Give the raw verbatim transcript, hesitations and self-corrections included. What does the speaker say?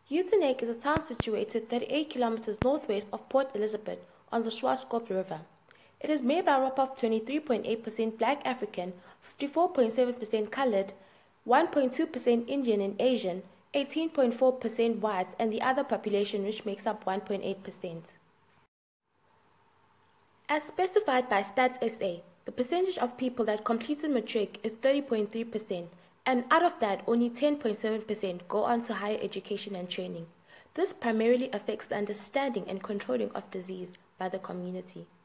Uitenhage is a town situated thirty-eight kilometers northwest of Port Elizabeth on the Swartkop River. It is made by a group of twenty-three point eight percent Black African, fifty-four point seven percent colored, one point two percent Indian and Asian, eighteen point four percent white, and the other population, which makes up one point eight percent. As specified by Stats S A, the percentage of people that completed matric is thirty point three percent, and out of that, only ten point seven percent go on to higher education and training. This primarily affects the understanding and controlling of disease by the community.